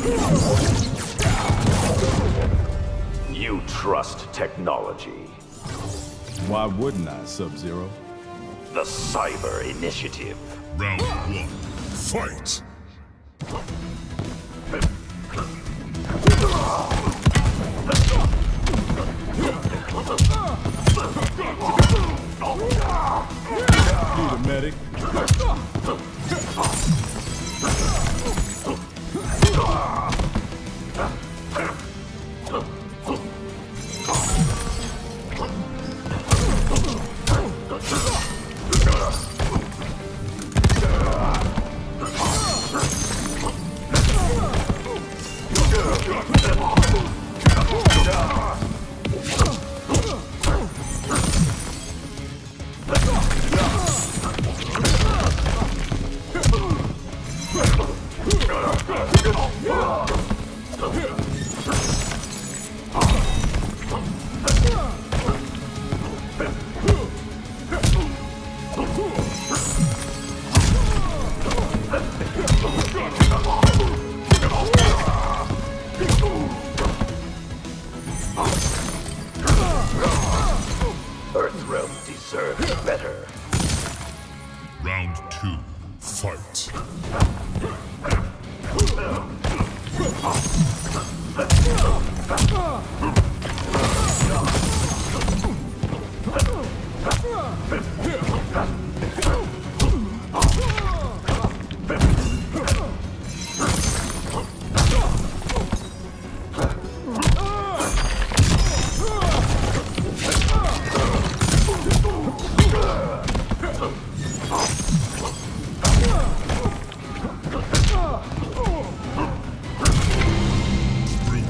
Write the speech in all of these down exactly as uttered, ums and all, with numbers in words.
You trust technology. Why wouldn't I, Sub-Zero? The Cyber Initiative. Round one, fight! Need a medic? Earthrealm deserves better. Round two, fight!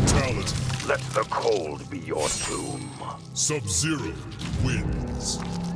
Let the cold be your tomb. Sub-Zero wins.